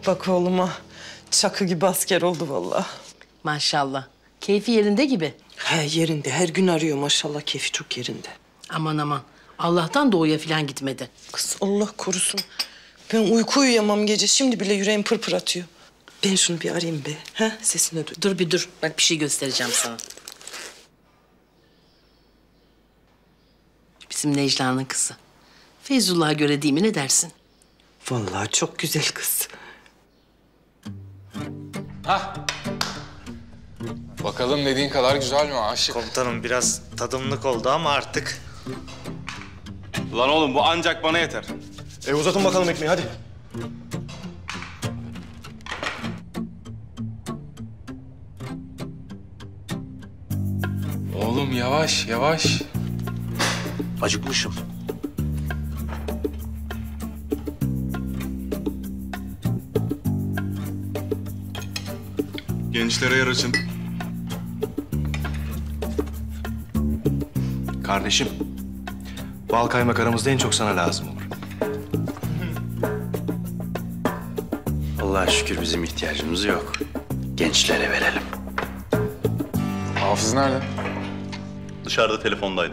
bak oğluma. Çakı gibi asker oldu vallahi. Maşallah. Keyfi yerinde gibi. He yerinde. Her gün arıyor maşallah. Keyfi çok yerinde. Aman aman. Allah'tan doğuya falan gitmedi. Kız Allah korusun. Ben uyku uyuyamam gece. Şimdi bile yüreğim pırpır atıyor. Ben şunu bir arayayım be. Ha sesini duy. Dur bir dur. Bak bir şey göstereceğim sana. Bizim Necla'nın kızı. Feyzullah'a göre değil mi, ne dersin? Vallahi çok güzel kız. Hah. Bakalım dediğin kadar güzel mi aşık? Komutanım biraz tadımlık oldu ama artık. Lan oğlum bu ancak bana yeter. Uzatın bakalım ekmeği hadi. Oğlum yavaş yavaş. Acıkmışım. Gençlere yer açın. Kardeşim, bal kaymak aramızda en çok sana lazım olur. Allah'a şükür bizim ihtiyacımız yok. Gençlere verelim. Hafız nerede? Dışarıda telefondaydı.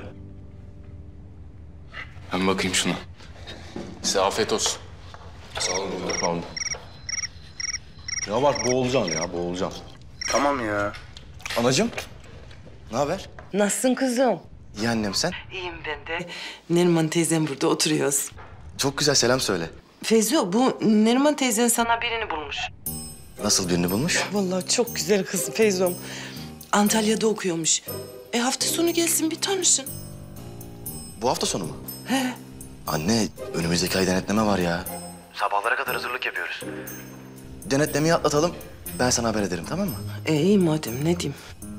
Ben bakayım şuna. Size afiyet olsun. Sağ olun. Sağ olun. Ya bak boğulacaksın ya boğulacaksın. Tamam ya. Anacığım, ne haber? Nasılsın kızım? İyi annem sen? İyiyim ben de. Neriman teyzem burada oturuyoruz. Çok güzel selam söyle. Feyzo bu Neriman teyzen sana birini bulmuş. Nasıl birini bulmuş? Vallahi çok güzel kız Feyzo'm. Antalya'da okuyormuş. Hafta sonu gelsin bir tanışın. Bu hafta sonu mu? He. Anne, önümüzdeki ay denetleme var ya. Sabahlara kadar hazırlık yapıyoruz. Denetlemeyi atlatalım. Ben sana haber ederim, tamam mı? İyi madem ne diyeyim.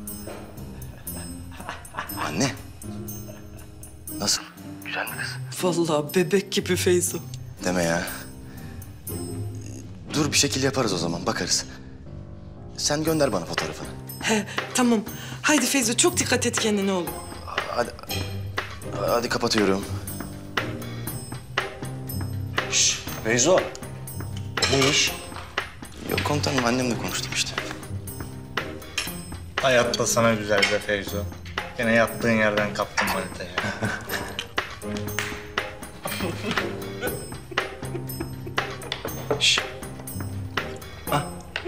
Anne. Nasıl? Güzel mi kız? Vallahi bebek gibi Feyzo. Deme ya. Dur bir şekil yaparız o zaman, bakarız. Sen gönder bana fotoğrafını. He tamam. Haydi Feyzo çok dikkat et kendine oğlum. Hadi kapatıyorum. Feyzo. Ne iş? Yok komutanım, annemle konuştum işte. Hayatta sana güzel be Feyzo. Yine yattığın yerden kaptın manitayı. Şş. Ah.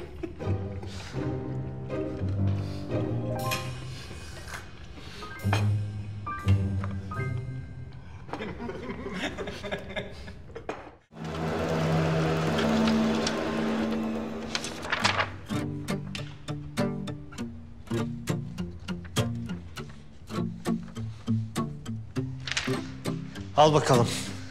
Al bakalım.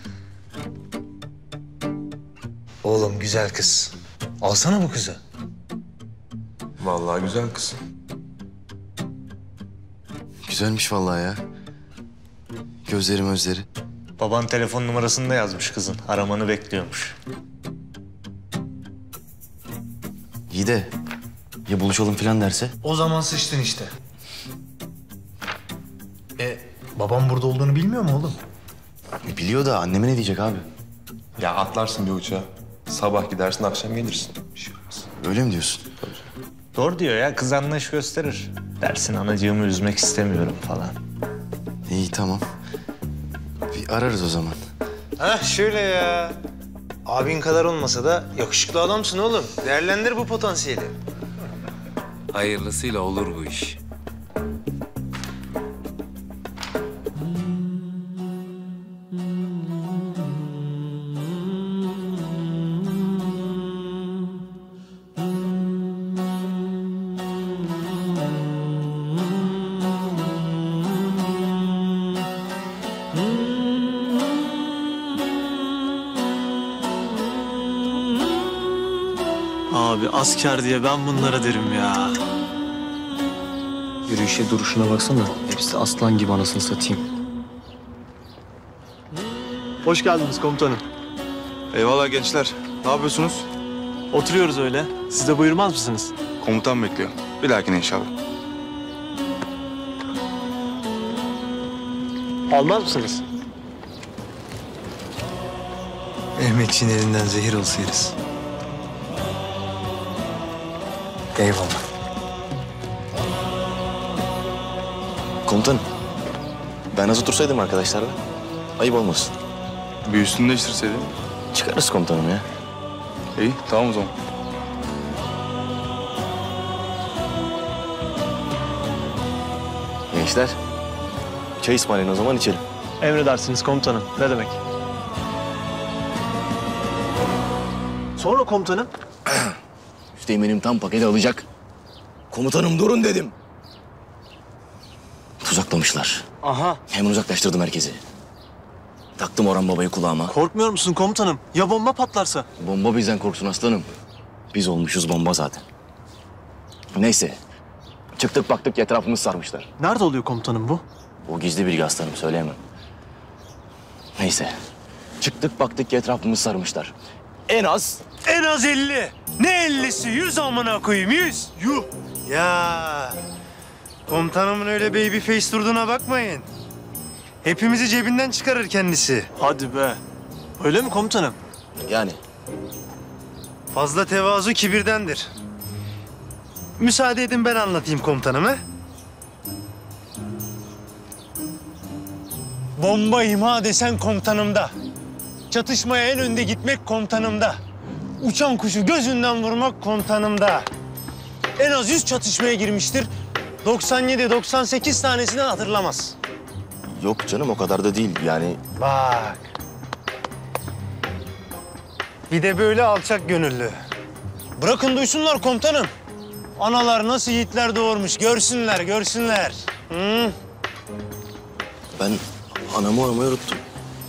Oğlum güzel kız. Alsana bu kızı. Vallahi güzel kız. Güzelmiş vallahi ya. Gözleri gözleri. Baban telefon numarasını da yazmış kızın. Aramanı bekliyormuş. İyi de ya buluşalım falan derse? O zaman sıçtın işte. Babam burada olduğunu bilmiyor mu oğlum? Biliyor da anneme ne diyecek abi? Ya atlarsın bir uçağa. Sabah gidersin akşam gelirsin. Bir şey olmaz. Öyle mi diyorsun? Doğru diyor ya, kız anlayış gösterir. Dersin anacığımı üzmek istemiyorum falan. İyi tamam. Bir ararız o zaman. Heh şöyle ya. Abin kadar olmasa da yakışıklı adamsın oğlum. Değerlendir bu potansiyeli. Hayırlısıyla olur bu iş. Abi asker diye ben bunlara derim ya. Yürüyüşe duruşuna baksana. Hepsi aslan gibi anasını satayım. Hoş geldiniz komutanım. Eyvallah gençler. Ne yapıyorsunuz? Oturuyoruz öyle. Siz de buyurmaz mısınız? Komutan bekliyor. Bir dahakine inşallah. Almaz mısınız? Mehmetçiğin elinden zehir olsa yeriz. Eyvallah. Komutanım. Ben az otursaydım arkadaşlarla. Ayıp olmasın. Bir üstünü değiştirseydin. Çıkarız komutanım ya. İyi, tamam o zaman. Gençler. Çay ısmarlayın o zaman içelim. Emredersiniz komutanım. Ne demek? Sonra komutanım. Üsteğmenim tam paketi alacak. Komutanım durun dedim. Tuzaklamışlar. Aha. Hemen uzaklaştırdım herkesi. Taktım Orhan Baba'yı kulağıma. Korkmuyor musun komutanım? Ya bomba patlarsa? Bomba bizden korksun aslanım. Biz olmuşuz bomba zaten. Neyse. Çıktık baktık etrafımız sarmışlar. Nerede oluyor komutanım bu? O gizli bilgi aslanım söyleyemem. Neyse. Çıktık baktık etrafımız sarmışlar. En az En az 50. Ne 50'si? 100 amına koyayım 100. Yuh. Ya. Komutanımın öyle baby face durduğuna bakmayın. Hepimizi cebinden çıkarır kendisi. Hadi be. Öyle mi komutanım? yani Fazla tevazu kibirdendir. Müsaade edin ben anlatayım komutanıma. Bomba imha desen komutanımda. Çatışmaya en önde gitmek komutanımda. Uçan kuşu gözünden vurmak komutanımda. En az 100 çatışmaya girmiştir. 97-98 tanesini hatırlamaz. yok canım o kadar da değil yani. Bak. Bir de böyle alçak gönüllü. Bırakın duysunlar komutanım. Analar nasıl yiğitler doğurmuş görsünler, görsünler. Hı? Ben anamı aramayı unuttum.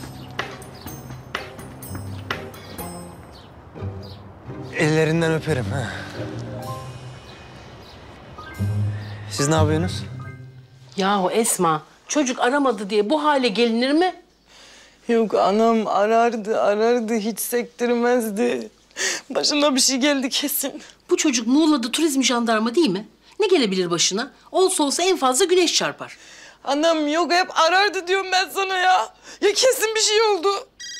Ellerinden öperim. Ha. Siz ne yapıyorsunuz? Yahu Esma, çocuk aramadı diye bu hale gelinir mi? Yok anam arardı hiç sektirmezdi. Başına bir şey geldi kesin. Bu çocuk Muğla'da turizm jandarma değil mi? Ne gelebilir başına? Olsa olsa en fazla güneş çarpar. Anam yok hep arardı diyorum ben sana ya. Ya kesin bir şey oldu.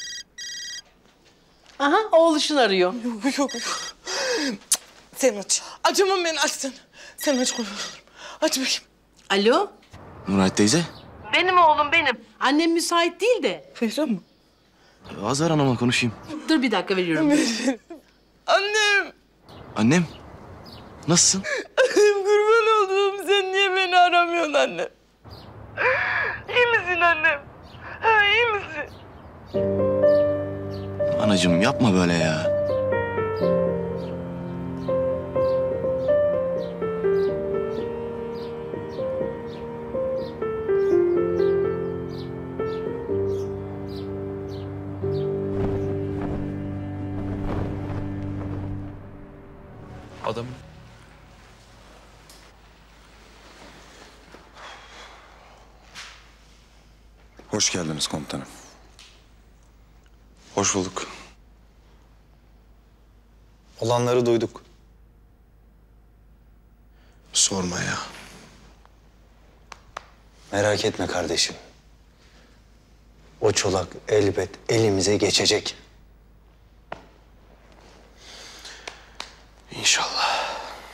Aha, oğluşun arıyor. Yok. Sen aç. Açamam ben aç sen. Sen aç kurban olurum. Aç bakayım. Alo? Nurhayat teyze. Benim oğlum benim. Annem müsait değil de. Fehram mı? Az ver anamla konuşayım. Dur bir dakika veriyorum. Annem. Annem. Nasılsın? Annem kurban olduğum sen niye beni aramıyorsun annem? İyi misin annem? Ha iyi misin? Anacığım yapma böyle ya. Adam. Hoş geldiniz komutanım. Hoş bulduk. Olanları duyduk. Sorma ya. Merak etme kardeşim. O çolak elbet elimize geçecek. İnşallah.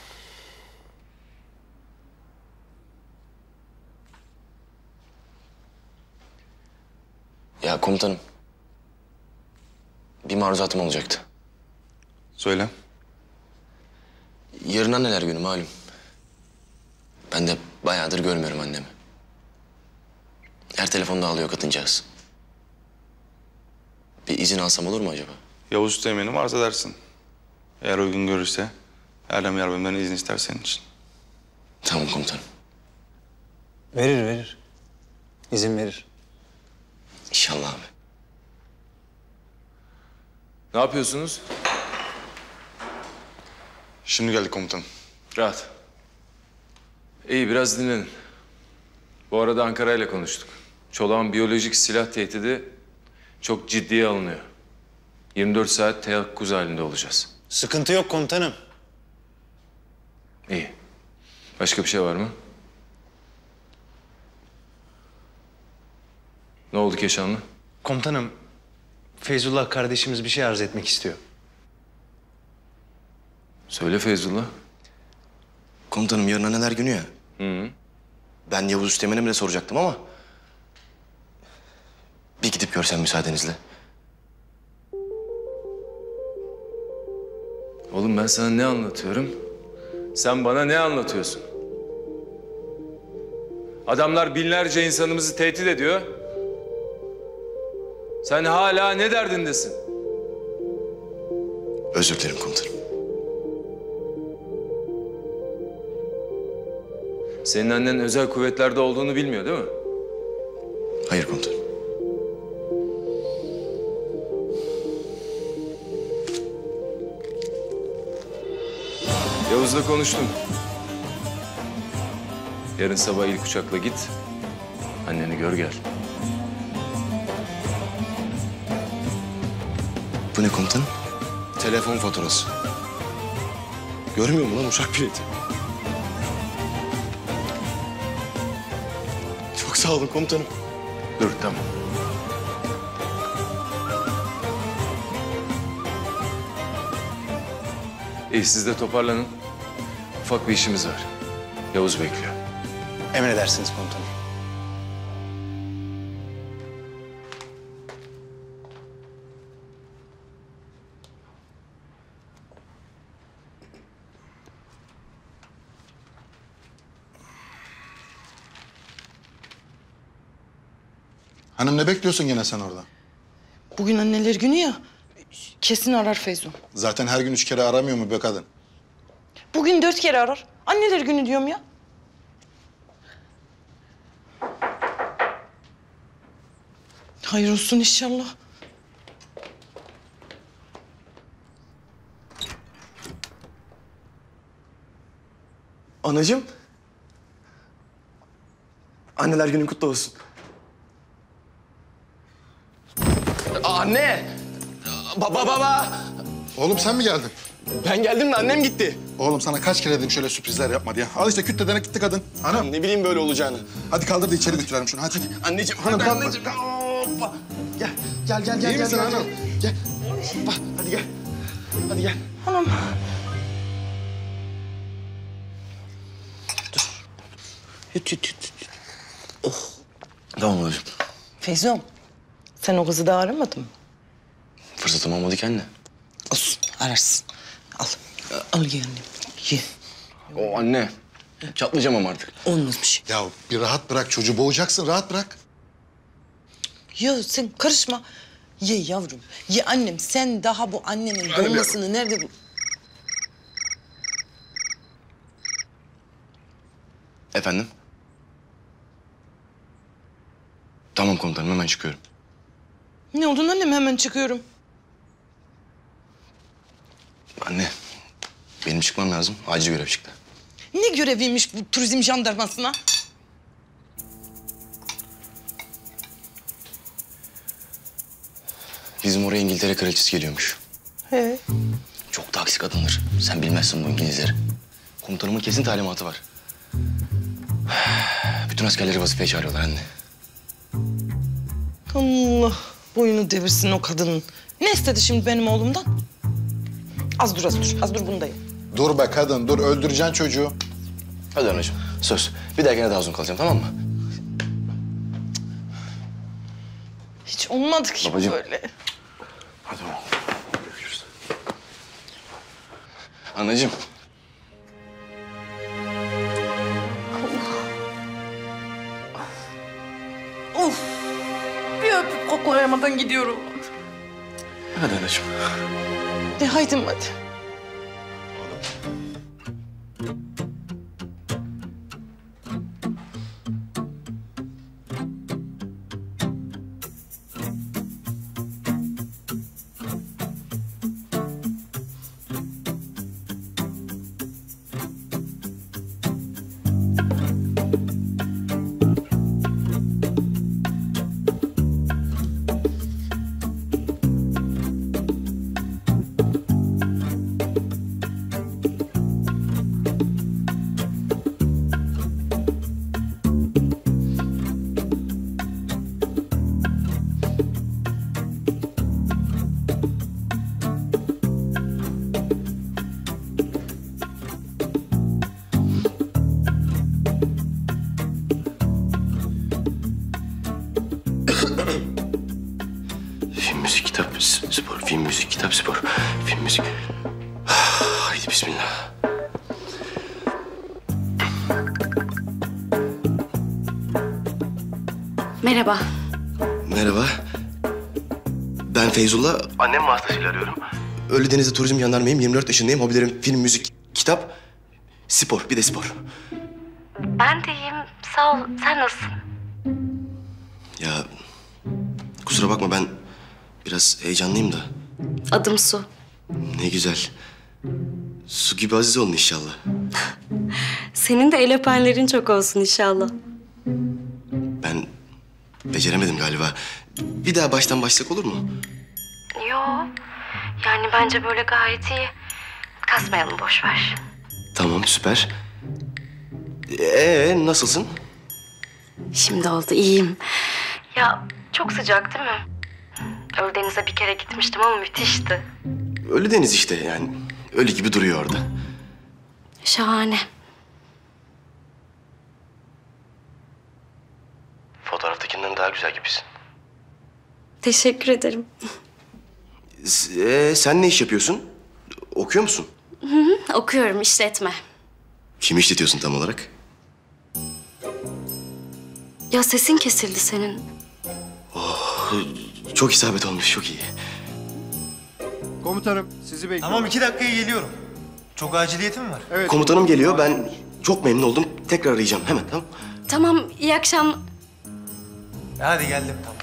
Ya komutanım. Bir maruzatım olacaktı. Söyle. Yarın anneler günü malum. Ben de bayağıdır görmüyorum annemi. Her telefonda ağlıyor kadıncağız. Bir izin alsam olur mu acaba? Yavuz Teğmen'im arz edersin. Eğer uygun görürse Erdem Yarbem'den izin ister senin için. Tamam komutanım. Verir. İzin verir. İnşallah abi. Ne yapıyorsunuz? Şimdi geldik komutanım. Rahat. İyi, biraz dinlenin. Bu arada Ankara ile konuştuk. Çolak'ın biyolojik silah tehdidi çok ciddiye alınıyor. 24 saat teyakkuz halinde olacağız. Sıkıntı yok komutanım. İyi. Başka bir şey var mı? Ne oldu Keşanlı? Komutanım, Feyzullah kardeşimiz bir şey arz etmek istiyor. Söyle Feyzullah. Komutanım yarın anneler günü ya. Ben Yavuz Üsteğmen'e bile soracaktım ama... bir gidip görsem müsaadenizle. Oğlum ben sana ne anlatıyorum? Sen bana ne anlatıyorsun? Adamlar binlerce insanımızı tehdit ediyor. Sen hala ne derdindesin? Özür dilerim komutanım. Senin annen özel kuvvetlerde olduğunu bilmiyor değil mi? Hayır komutanım. Yavuz'la konuştum. Yarın sabah ilk uçakla git. Anneni gör gel. Bu ne komutanım? Telefon faturası. Görmüyor mu lan uçak bileti? Çok sağ olun komutanım. Dur tamam. İyi siz de toparlanın. Ufak bir işimiz var. Yavuz bekliyor. Emredersiniz komutanım. Hanım ne bekliyorsun gene sen orada? Bugün anneler günü ya. Kesin arar Feyzo. Zaten her gün 3 kere aramıyor mu be kadın? Bugün 4 kere arar. Anneler günü diyorum ya. Hayır olsun inşallah. Anacığım. Anneler günün kutlu olsun. Anne! Baba! Oğlum sen mi geldin? Ben geldim de annem gitti. Oğlum sana kaç kere dedim şöyle sürprizler yapma diye. Al işte küt dedene gitti kadın. Hanım. Ne bileyim böyle olacağını. Hadi kaldır da içeri götürelim şunu hadi. Anneciğim, Hanım kalkma. anneciğim. Hoppa. Gel. İyi misin hanım? Gel. Hoppa. Hadi gel. Anam. Yut. Tamam babacığım. Feyzo, sen o kızı da aramadın mı? Fırsatım olmadı ki anne. Olsun, ararsın. Al. Al ye annem. Ye. O anne. Çatlayacağım ama artık. Olmaz bir şey. Ya bir rahat bırak çocuğu boğacaksın rahat bırak. Ya sen karışma. Ye yavrum. Ye annem. Sen daha bu annenin dolmasını nerede bu? Efendim? Tamam komutanım hemen çıkıyorum. Ne oldu annem? Hemen çıkıyorum. Anne benim çıkmam lazım. Acil görev çıktı. Ne göreviymiş bu turizm jandarmasına? Bizim oraya İngiltere kraliçesi geliyormuş. He. Çok da aksi kadındır. Sen bilmezsin bu İngilizleri. Komutanımın kesin talimatı var. Bütün askerleri vazifeye çağırıyorlar anne. Allah boyunu devirsin o kadının. Ne istedi şimdi benim oğlumdan? Az dur. Az dur bundayım. Dur be kadın dur öldüreceksin çocuğu. Hadi anacığım söz. Bir dahakine daha uzun kalacağım tamam mı? Hiç olmadı ki Babacığım. böyle. Hadi oğlum. Görüşürüz. Anacığım. Of. Bir öpüp koklayamadan gidiyorum. Hadi anacığım. Haydi hadi. müzik. Haydi bismillah. Merhaba. Merhaba. Ben Feyzullah. Annem vasıtasıyla arıyorum. Ölüdeniz'de turizm jandarmayım. 24 yaşındayım. Hobilerim film, müzik, kitap, spor. Bir de spor. Ben de iyiyim. Sağ ol. Sen nasılsın? Ya kusura bakma ben biraz heyecanlıyım da. Adım Su. Ne güzel. Su gibi aziz olun inşallah. Senin de el öpenlerin çok olsun inşallah. Ben beceremedim galiba. Bir daha baştan başlasak olur mu? Yo. Yani bence böyle gayet iyi. Kasmayalım, boş ver. Tamam süper. Nasılsın? Şimdi oldu, iyiyim. Ya çok sıcak değil mi? Ölüdeniz'e bir kere gitmiştim ama müthişti. Ölüdeniz işte yani. Ölü gibi duruyor orada. Şahane. Fotoğraftakinden daha güzel gibisin. Teşekkür ederim. Sen ne iş yapıyorsun? Okuyor musun? Okuyorum, işletme. Kimi işletiyorsun tam olarak? Ya sesin kesildi senin. Çok isabet olmuş, çok iyi. Komutanım sizi bekliyorum. Tamam 2 dakikaya geliyorum. Çok aciliyetim var. Evet. Komutanım geliyor, ben çok memnun oldum. Tekrar arayacağım hemen, tamam? Tamam, iyi akşam. Hadi geldim tamam.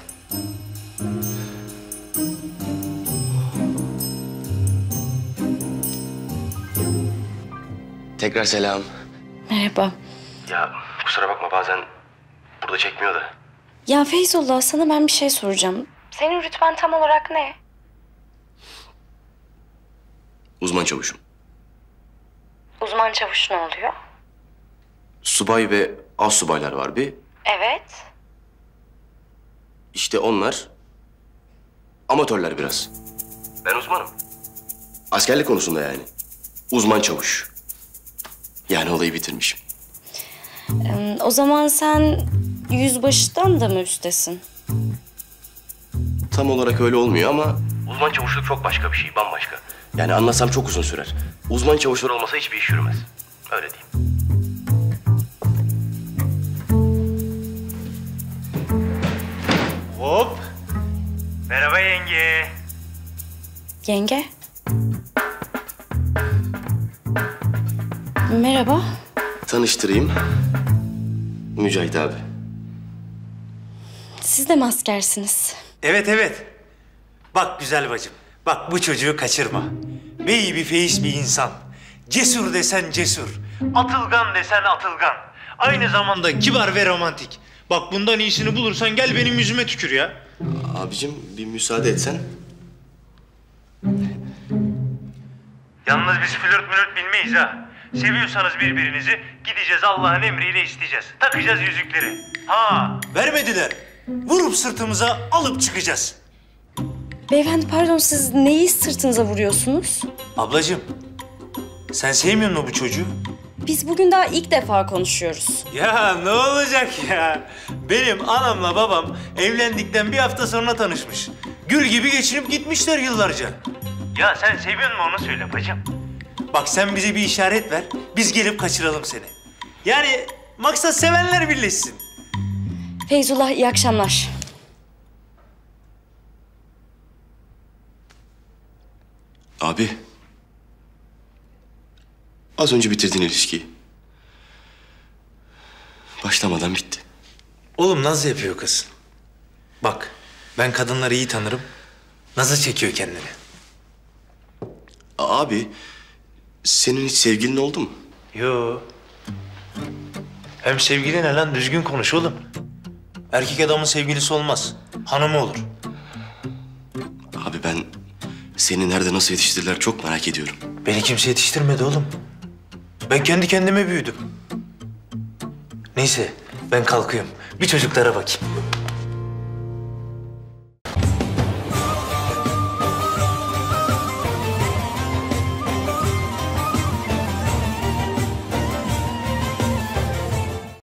Tekrar selam. Merhaba. Ya kusura bakma bazen burada çekmiyor da. Ya Feyzullah, sana ben bir şey soracağım. Senin rütben tam olarak ne? Uzman çavuşum. Uzman çavuş ne oluyor? Subay ve astsubaylar var bir. Evet. İşte onlar amatörler biraz. Ben uzmanım. Askerlik konusunda yani. Uzman çavuş. Yani olayı bitirmişim. O zaman sen yüzbaşıdan da mı üstesin? Tam olarak öyle olmuyor ama... Uzman çavuşluk çok başka bir şey, bambaşka. Yani anlatsam çok uzun sürer. Uzman çavuşlar olmasa hiçbir iş yürümez. Öyle diyeyim. Hop. Merhaba yenge. Yenge. Merhaba. Tanıştırayım. Mücahit abi. Siz de mi askersiniz? Evet evet. Bak güzel bacım. Bak bu çocuğu kaçırma. Bey bir feyiz bir insan. Cesur desen cesur. Atılgan desen atılgan. Aynı zamanda kibar ve romantik. Bak bundan iyisini bulursan gel benim yüzüme tükür ya. Abicim bir müsaade etsen. Yalnız biz flört bilmeyiz ha. Seviyorsanız birbirinizi gideceğiz Allah'ın emriyle isteyeceğiz. Takacağız yüzükleri. Ha vermediler. Vurup sırtımıza alıp çıkacağız. Beyefendi pardon, siz neyi sırtınıza vuruyorsunuz? Ablacığım sen sevmiyor musun bu çocuğu? Biz bugün daha ilk defa konuşuyoruz. Ya ne olacak ya? Benim anamla babam evlendikten bir hafta sonra tanışmış. Gül gibi geçinip gitmişler yıllarca. Ya sen seviyor musun onu söyle bacım. Bak sen bize bir işaret ver, biz gelip kaçıralım seni. Yani maksat sevenler birleşsin. Feyzullah, iyi akşamlar. Abi. Az önce bitirdin ilişkiyi. Başlamadan bitti. Oğlum naz yapıyor kız. Bak ben kadınları iyi tanırım. Nazı çekiyor kendini. Abi, senin hiç sevgilin oldu mu? Yo. Hem sevgili ne lan? Düzgün konuş oğlum. Erkek adamın sevgilisi olmaz. Hanımı olur. Abi ben seni nerede nasıl yetiştirdiler çok merak ediyorum. Beni kimse yetiştirmedi oğlum. Ben kendi kendime büyüdüm. Neyse ben kalkıyorum. Bir çocuklara bakayım.